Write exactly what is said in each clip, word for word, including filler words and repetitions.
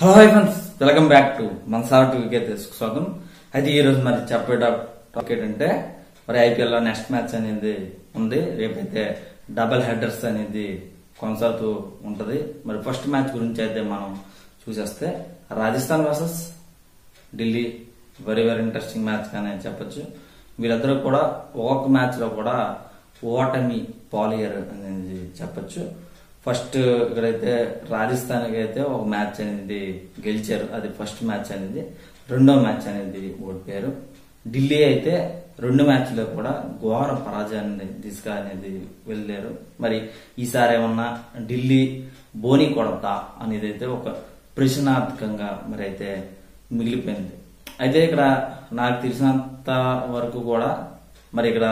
Hello hi friends, welcome back to Manasar టీవీకి అయితే స్వాగతం. అయితే ఈ రోజు మరి చెప్పే టాపిక్ ఏంటంటే మరి ఐపీఎల్ లో నెక్స్ట్ మ్యాచ్ అనేది ఉంది. రేపైతే డబుల్ హెడర్స్ అనేది కొనసాగుతూ ఉంటది. మరి ఫస్ట్ మ్యాచ్ గురించి అయితే మనం చూసేస్తే Rajasthan versus Delhi very very interesting match గానే చెప్పొచ్చు. వీళ్ళిద్దరూ కూడా ఒక్కొక్క మ్యాచ్ లో కూడా ఓటమి పాలియర్ అనేది చెప్పొచ్చు. ఫస్ట్ ఇక్కడైతే రాజస్థాన్ కి అయితే ఒక మ్యాచ్ అనేది గెలిచారు, అది ఫస్ట్ మ్యాచ్ అనేది. రెండో మ్యాచ్ అనేది ఓడిపోయారు. ఢిల్లీ అయితే రెండు మ్యాచ్లో కూడా ఘోర పరాజయాన్ని తీసుకు అనేది వెళ్ళారు. మరి ఈసారి ఏమన్నా ఢిల్లీ బోని కొడతా అనేది అయితే ఒక ప్రశ్నార్థకంగా మరి అయితే మిగిలిపోయింది. అయితే ఇక్కడ నాకు తెలిసినంత వరకు కూడా మరి ఇక్కడ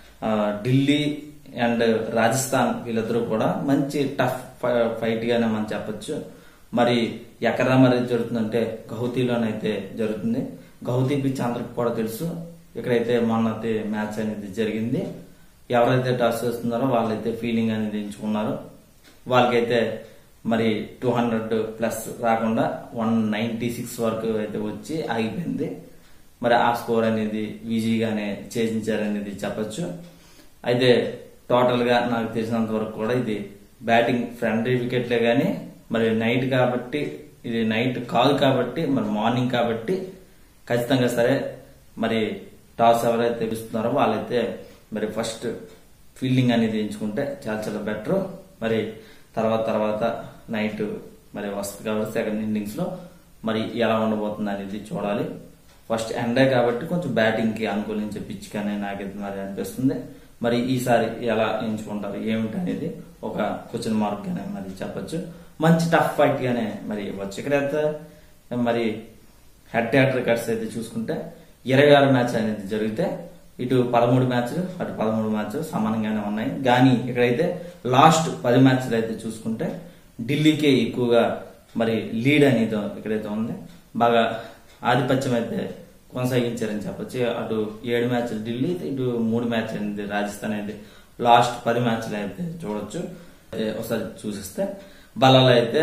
ఢిల్లీ అండ్ రాజస్థాన్ వీళ్ళిద్దరూ కూడా మంచి టఫ్ ఫైట్ గానే మనం చెప్పొచ్చు. మరి ఎక్కడ మరి జరుగుతుందంటే గౌహతిలోనైతే జరుగుతుంది. గౌహతి పిచ్ అందరికి కూడా తెలుసు. ఇక్కడైతే మొన్న మ్యాచ్ అనేది జరిగింది. ఎవరైతే టాస్ చేస్తున్నారో వాళ్ళైతే ఫీల్డింగ్ అనేది ఎంచుకున్నారు. వాళ్ళకైతే మరి టూ హండ్రెడ్ ప్లస్ రాకుండా వన్ నైన్టీ సిక్స్ వరకు అయితే వచ్చి ఆగిపోయింది. మరి ఆ స్కోర్ అనేది ఈజీగానే ఛేదించారనేది చెప్పొచ్చు. అయితే టోటల్ గా నాకు తెలిసినంత వరకు కూడా ఇది బ్యాటింగ్ ఫ్రెండ్లీ వికెట్లే గానీ మరి నైట్ కాబట్టి ఇది నైట్ కాదు కాబట్టి మరి మార్నింగ్ కాబట్టి ఖచ్చితంగా సరే మరి టాస్ ఎవరైతే ఇస్తున్నారో వాళ్ళైతే మరి ఫస్ట్ ఫీల్డింగ్ అనేది ఎంచుకుంటే చాలా చాలా బెటర్. మరి తర్వాత తర్వాత నైట్ మరి వస్తుంది కాబట్టి సెకండ్ ఇన్నింగ్స్ లో మరి ఎలా ఉండబోతుంది అనేది చూడాలి. ఫస్ట్ ఎండే కాబట్టి కొంచెం బ్యాటింగ్ కి అనుకూలించే పిచ్ కానీ నాకైతే మరి అనిపిస్తుంది. మరి ఈసారి ఎలా ఎంచుకుంటారు ఏమిటి అనేది ఒక క్వశ్చన్ మార్క్ గానే మరి చెప్పొచ్చు. మంచి టఫ్ ఫైట్ గానే మరి ఇవ్వచ్చు. ఇక్కడైతే మరి హెడ్ టు హెడ్ రికార్డ్స్ అయితే చూసుకుంటే ఇరవై ఆరు మ్యాచ్ అనేది జరిగితే ఇటు పదమూడు మ్యాచ్లు అటు పదమూడు మ్యాచ్లు సమానంగానే ఉన్నాయి. కానీ ఇక్కడైతే లాస్ట్ పది మ్యాచ్లు అయితే చూసుకుంటే ఢిల్లీకే ఎక్కువగా మరి లీడ్ అనేది ఇక్కడైతే ఉంది. బాగా ఆధిపత్యం అయితే కొనసాగించారని చెప్పొచ్చు. అటు ఏడు మ్యాచ్లు ఢిల్లీ, ఇటు మూడు మ్యాచ్లు అనేది రాజస్థాన్ అనేది లాస్ట్ పది మ్యాచ్లు అయితే చూడొచ్చు. ఒకసారి చూసిస్తే బలాలు అయితే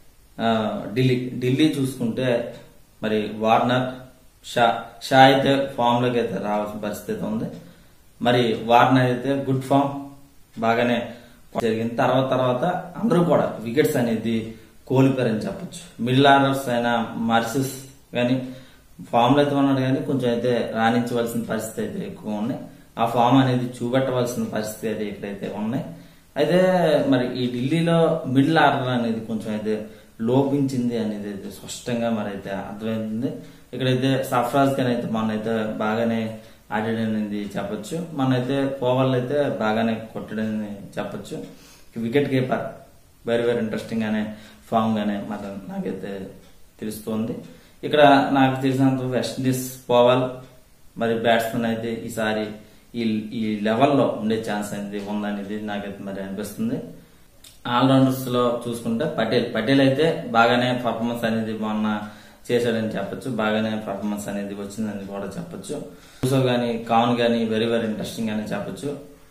ఢిల్లీ ఢిల్లీ చూసుకుంటే మరి వార్నర్ షా షా అయితే ఫామ్ లోకి అయితే రావాల్సిన పరిస్థితి ఉంది. మరి వార్నర్ అయితే గుడ్ ఫామ్ బాగానే జరిగింది. తర్వాత తర్వాత అందరూ కూడా వికెట్స్ అనేది కోల్పోయారని చెప్పొచ్చు. మిడిల్ ఆర్డర్స్ అయినా మార్సిస్ కానీ ఫామ్ లో అయితే ఉన్నాడు కానీ కొంచెం అయితే రాణించవలసిన పరిస్థితి అయితే ఎక్కువ ఉన్నాయి. ఆ ఫామ్ అనేది చూపెట్టవలసిన పరిస్థితి అయితే ఇక్కడైతే ఉన్నాయి. అయితే మరి ఈ ఢిల్లీలో మిడిల్ ఆర్డర్ అనేది కొంచెం అయితే లోపించింది అనేది అయితే స్పష్టంగా మరి అయితే అర్థమైంది. ఇక్కడైతే సర్ఫరాజ్ ఖాన్ అయితే మన అయితే బాగానే ఆడాడనేది చెప్పొచ్చు. మనైతే పోవాళ్ళు అయితే బాగానే కొట్టడని చెప్పొచ్చు. Wicket keeper very very interesting గానే ఫామ్ గానే మరి నాకైతే తెలుస్తోంది. ఇక్కడ నాకు తెలిసినంత వెస్టిండీస్ పోవాల్ మరి బ్యాట్స్మెన్ అయితే ఈసారి ఈ ఈ లెవెల్లో ఉండే ఛాన్స్ అనేది ఉందనేది నాకైతే మరి అనిపిస్తుంది. ఆల్రౌండర్స్ లో చూసుకుంటే పటేల్ పటేల్ అయితే బాగానే పర్ఫార్మెన్స్ అనేది మొన్న చేశాడని చెప్పొచ్చు. బాగానే పర్ఫార్మెన్స్ అనేది వచ్చిందని కూడా చెప్పొచ్చు. చూసో గానీ కాన్ గానీ వెరీ వెరీ ఇంట్రెస్టింగ్ గానే చెప్పొచ్చు.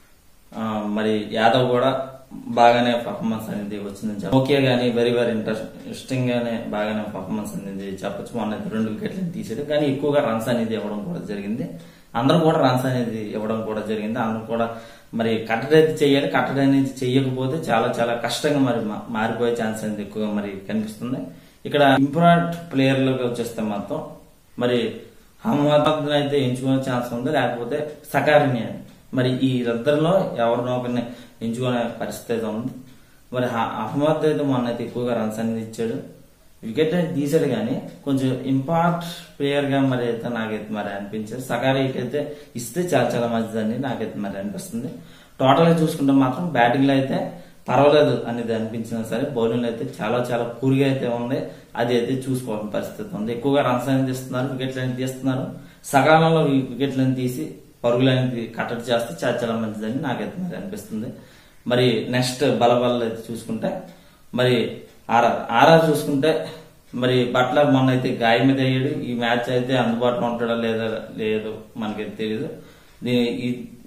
మరి యాదవ్ కూడా బాగానే పర్ఫార్మెన్స్ అనేది వచ్చిందని చెప్పచ్చు. ఓకే గానీ వెరీ వెరీ ఇంట్రెస్టింగ్ గానే బాగానే పర్ఫార్మెన్స్ అనేది చెప్పొచ్చు. మొన్న రెండు వికెట్లను తీసాడు కానీ ఎక్కువగా రన్స్ అనేది ఇవ్వడం కూడా జరిగింది. అందరూ కూడా రన్స్ అనేది ఇవ్వడం కూడా జరిగింది. అందరూ కూడా మరి కట్టడి అయితే చేయాలి. కట్టడి అనేది చేయకపోతే చాలా చాలా కష్టంగా మరి మారిపోయే ఛాన్స్ అనేది ఎక్కువగా మరి కనిపిస్తుంది. ఇక్కడ ఇంపార్టెంట్ ప్లేయర్లకు వచ్చేస్తే మాత్రం మరి అహ్మద్ అయితే ఎంచుకునే ఛాన్స్ ఉంది, లేకపోతే సకారిని మరి ఈ ఇద్దరిలో ఎవరినో ఒకరిని ఎంచుకునే పరిస్థితి ఉంది. మరి అహ్మద్ అయితే మొన్న అయితే ఎక్కువగా రన్స్ అనేది ఇచ్చాడు, వికెట్ అయితే తీసాడు కానీ కొంచెం ఇంపార్ట్ ప్లేయర్ గా మరి అయితే నాకైతే మరి అనిపించారు. సకారీకి అయితే ఇస్తే చాలా చాలా మంచిదని నాకైతే మరి అనిపిస్తుంది. టోటల్ గా చూసుకుంటే మాత్రం బ్యాటింగ్ లో అయితే పర్వాలేదు అనేది అనిపించినా సరే బౌలింగ్ లో అయితే చాలా చాలా పూర్గా అయితే ఉంది. అది అయితే చూసుకోవాల్సిన పరిస్థితి ఉంది. ఎక్కువగా రన్స్ అనేది తీస్తున్నారు, వికెట్లు అనేది తీస్తున్నారు. సకాలంలో వికెట్లను తీసి పరుగులనేది కట్టడి చేస్తే చాలా చాలా మంచిదని నాకైతే మరి అనిపిస్తుంది. మరి నెక్స్ట్ బలబల్ అయితే చూసుకుంటే మరి ఆర్ఆర్ ఆర్ఆర్ చూసుకుంటే మరి బట్లర్ మొన్న అయితే గాయం మీద అయ్యాడు. ఈ మ్యాచ్ అయితే అందుబాటులో ఉంటాడో లేదా లేదో మనకైతే తెలియదు.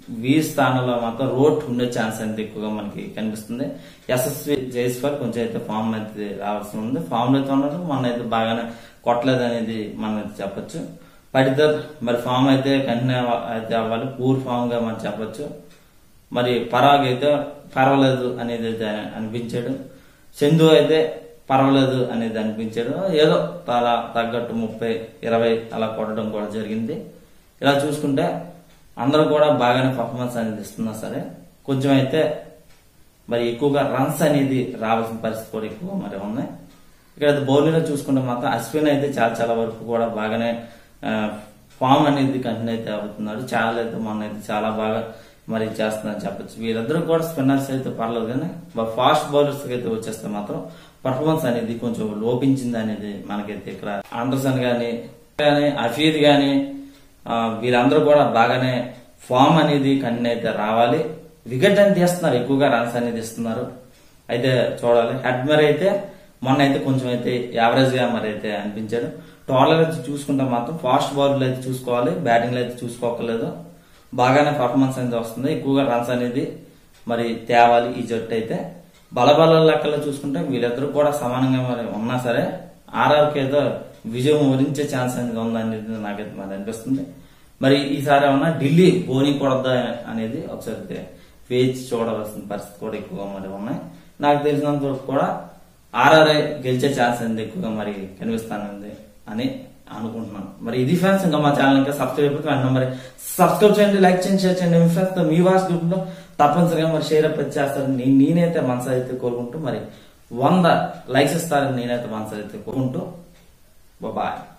వి స్థానంలో మాత్రం రోట్ ఉండే ఛాన్స్ అనేది ఎక్కువగా మనకి కనిపిస్తుంది. యశస్వి జైస్వాల్ కొంచెం అయితే ఫామ్ అయితే రావాల్సి ఉంది. ఫామ్ అయితే ఉన్నారు, మన అయితే బాగానే కొట్టలేదు అనేది మనం అయితే చెప్పొచ్చు. పడిదర్ మరి ఫామ్ అయితే కంటిన్యూ అయితే అవ్వాలి, పూర్ ఫామ్ గా మనం చెప్పొచ్చు. మరి పరాగ్ అయితే పర్వాలేదు అనేది అయితే అనిపించాడు. చందు అయితే పర్వాలేదు అనేది అనిపించాడు. ఏదో అలా తగ్గట్టు ముప్పై ఇరవై అలా కొట్టడం కూడా జరిగింది. ఇలా చూసుకుంటే అందరూ కూడా బాగానే పర్ఫార్మెన్స్ అనేది ఇస్తున్నా సరే కొంచెం అయితే మరి ఎక్కువగా రన్స్ అనేది రావాల్సిన పరిస్థితి కూడా ఎక్కువ మరి ఉన్నాయి. ఇక్కడ బౌలింగ్ లో చూసుకుంటే మాత్రం అశ్విన్ అయితే చాలా చాలా వరకు కూడా బాగానే ఫామ్ అనేది కంటిన్యూ అయితే అవుతున్నాడు. చాలా అయితే మొన్న అయితే చాలా బాగా మరి చేస్తుందని చెప్పొచ్చు. వీళ్ళందరూ కూడా స్పిన్నర్స్ అయితే పర్లేదు, కానీ ఫాస్ట్ బౌలర్స్ అయితే వచ్చేస్తే మాత్రం పర్ఫార్మెన్స్ అనేది కొంచెం లోపించింది అనేది మనకైతే ఇక్కడ ఆండర్సన్ గాని హఫీద్ గాని వీళ్ళందరూ కూడా బాగానే ఫామ్ అనేది కంటిన్యూ అయితే రావాలి. వికెట్ అని తీస్తున్నారు, ఎక్కువగా రన్స్ అనేది ఇస్తున్నారు. అయితే చూడాలి. హెడ్మర్ అయితే మొన్న అయితే కొంచెం అయితే యావరేజ్ గా మరి అయితే అనిపించాడు. టోటల్ అయితే చూసుకుంటే మాత్రం ఫాస్ట్ బౌలర్లు అయితే చూసుకోవాలి, బ్యాటింగ్ లో అయితే చూసుకోకలేదు. బాగానే పర్ఫార్మెన్స్ అనేది వస్తుంది, ఎక్కువగా రన్స్ అనేది మరి తేవాలి ఈ జట్టు అయితే. బలబల లెక్కలో చూసుకుంటే వీళ్ళిద్దరూ కూడా సమానంగా మరి ఉన్నా సరే ఆర్ఆర్కి ఏదో విజయం వరించే ఛాన్స్ అనేది ఉందనేది నాకైతే మరి అనిపిస్తుంది. మరి ఈసారి ఏమన్నా ఢిల్లీ బోని కొడద్దా అనేది ఒకసారి వేచి చూడవలసిన పరిస్థితి కూడా ఎక్కువగా మరి ఉన్నాయి. నాకు తెలిసినంత వరకు కూడా ఆర్ఆర్ఐ గెలిచే ఛాన్స్ అనేది ఎక్కువగా మరి కనిపిస్తానంది అని అనుకుంటున్నాను. మరి ఇది ఫ్రెండ్స్, ఇంకా మా ఛానల్ ఇంకా సబ్స్క్రైబ్ అయిపోతుంది. మరి సబ్స్క్రైబ్ చేయండి, లైక్ చేయండి, షేర్ చేయండి. మీ ఫ్రెండ్స్ తో మీ వాట్స్ గ్రూప్ లో తప్పనిసరిగా మరి షేర్ అప్ చేస్తారని నేనైతే మనసు అయితే కోరుకుంటూ మరి వంద లైక్స్ ఇస్తారని నేనైతే మనసు అయితే కోరుకుంటూ బాయ్.